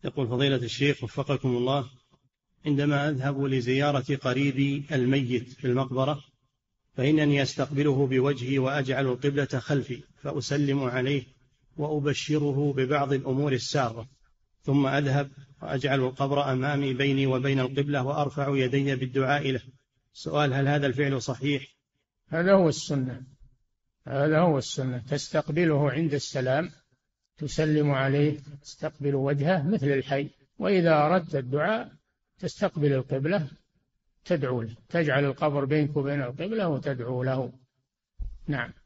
يقول فضيلة الشيخ وفقكم الله، عندما أذهب لزيارة قريبي الميت في المقبرة فإنني أستقبله بوجهي وأجعل القبلة خلفي فأسلم عليه وأبشره ببعض الأمور السارة، ثم أذهب وأجعل القبر أمامي بيني وبين القبلة وأرفع يدي بالدعاء له. سؤال: هل هذا الفعل صحيح؟ هذا هو السنة، هذا هو السنة. تستقبله عند السلام، تسلم عليه، تستقبل وجهه مثل الحي، وإذا أردت الدعاء تستقبل القبلة، تدعو له، تجعل القبر بينك وبين القبلة وتدعو له. نعم.